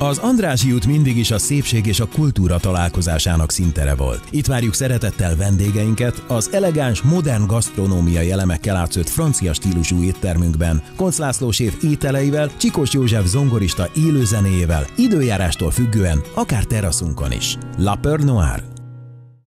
Az Andrássy út mindig is a szépség és a kultúra találkozásának színtere volt. Itt várjuk szeretettel vendégeinket az elegáns, modern gasztronómiai elemekkel átszőtt francia stílusú éttermünkben, Koncz László séf ételeivel, Csikós József zongorista élőzenéjével, időjárástól függően, akár teraszunkon is. La Peur Noire.